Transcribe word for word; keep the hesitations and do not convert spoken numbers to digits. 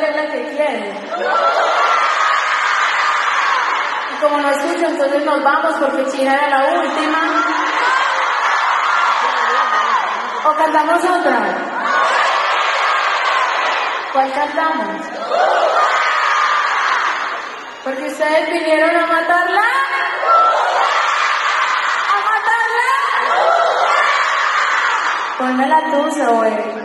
cuál es la que quiere. Y como no escucho, entonces nos vamos porque China era la última. ¿O cantamos otra? ¿Cuál cantamos? Porque ustedes vinieron a matarla. ¿A matarla? Ponme la tuya, güey.